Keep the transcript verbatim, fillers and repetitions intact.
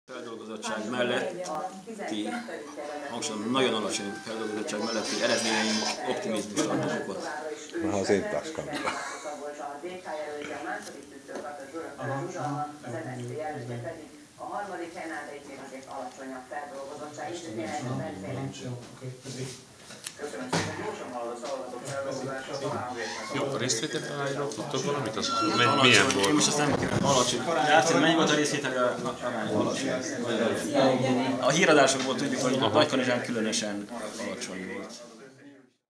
Feldolgozottság melletti, hangsúlyom, nagyon alacsony feldolgozottság melletti eredményeink optimizmusra adnak okot. Na, az én táskám. A harmadik helyen áll egy azért alacsonyabb feldolgozottság, és köszönöm szépen, gyorsan halad a szavazatok feldolgozása. Jó, a részvételárányról tudtok valamit? Az milyen volt? Én most azt nem kell. Alacsony. Látszik, mennyi volt a részvétel arány? Alacsony. A híradásokból tudjuk, hogy Nagykanizsán különösen alacsony volt.